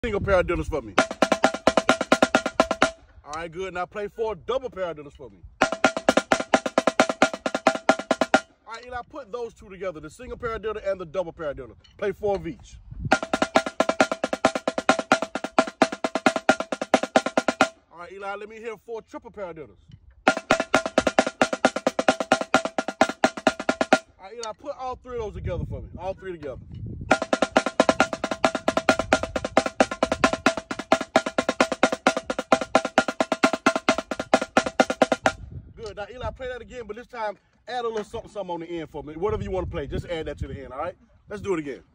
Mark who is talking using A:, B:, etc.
A: single paradiddles for me. All right, good. Now play 4 double paradiddles for me. All right, Eli, put those 2 together, the single paradiddle and the double paradiddle. Play 4 of each. All right, Eli, let me hear 4 triple paradiddles. All right, Eli, put all 3 of those together for me. All 3 together. Good. Now, Eli, play that again, but this time add a little something on the end for me. Whatever you want to play, just add that to the end, all right? Let's do it again.